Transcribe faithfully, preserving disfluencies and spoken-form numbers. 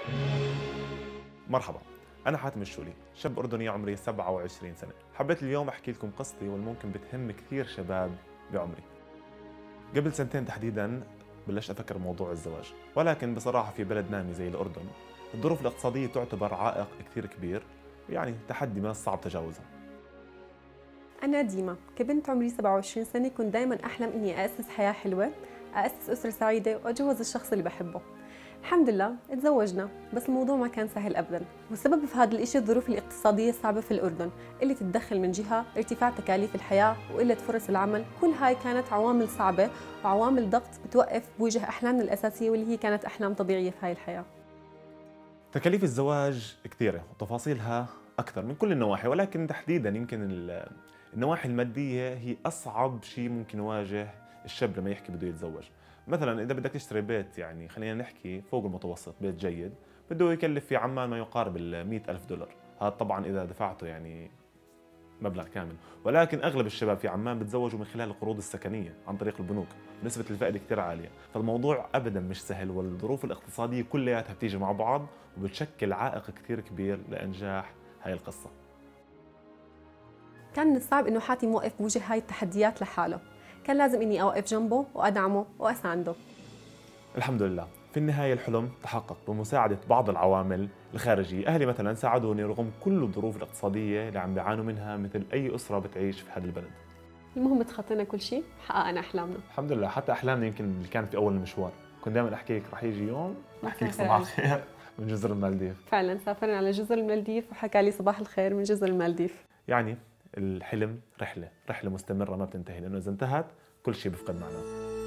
مرحبا، أنا حاتم الشولي، شاب أردني عمري سبعة وعشرين سنة. حبيت اليوم أحكي لكم قصتي والممكن بتهم كثير شباب بعمري. قبل سنتين تحديداً بلشت أفكر بموضوع الزواج، ولكن بصراحة في بلد نامي زي الأردن الظروف الاقتصادية تعتبر عائق كثير كبير، يعني تحدي من الصعب تجاوزه. أنا ديما كبنت عمري سبعة وعشرين سنة كنت دايما أحلم إني أأسس حياة حلوة، أأسس أسرة سعيدة وأتجوز الشخص اللي بحبه. الحمد لله اتزوجنا، بس الموضوع ما كان سهل أبدا، والسبب في هذا الإشي الظروف الاقتصادية الصعبة في الأردن، قلة الدخل من جهة، ارتفاع تكاليف الحياة وقلة فرص العمل. كل هاي كانت عوامل صعبة وعوامل ضغط بتوقف بوجه أحلامنا الأساسية واللي هي كانت أحلام طبيعية في هاي الحياة. تكاليف الزواج كثيرة وتفاصيلها أكثر من كل النواحي، ولكن تحديداً يمكن النواحي المادية هي أصعب شيء ممكن يواجه الشاب لما يحكي بده يتزوج. مثلاً إذا بدك تشتري بيت، يعني خلينا نحكي فوق المتوسط، بيت جيد بده يكلف في عمان ما يقارب ال مئة ألف دولار. هذا طبعاً إذا دفعته يعني مبلغ كامل، ولكن أغلب الشباب في عمان بتزوجوا من خلال القروض السكنية عن طريق البنوك، نسبة الفائدة كثير عالية، فالموضوع أبداً مش سهل، والظروف الاقتصادية كلياتها بتيجي مع بعض وبتشكل عائق كثير كبير لإنجاح هاي القصة. كان من الصعب إنه حاتم يوقف بوجه هاي التحديات لحاله، كان لازم إني أوقف جنبه وأدعمه وأسانده. الحمد لله في النهاية الحلم تحقق بمساعدة بعض العوامل الخارجية. أهلي مثلا ساعدوني رغم كل الظروف الاقتصادية اللي عم بيعانوا منها مثل أي أسرة بتعيش في هذا البلد. المهم تخطينا كل شيء، حققنا أحلامنا. الحمد لله، حتى أحلامنا يمكن اللي كانت في أول المشوار كنت دائما أحكي لك رح يجي يوم أحكي لك صباح الخير من جزر المالديف. فعلا سافرنا على جزر المالديف وحكى لي صباح الخير من جزر المالديف. يعني الحلم رحلة رحلة مستمرة ما بتنتهي، لأنه إذا انتهت كل شيء بفقد معناه.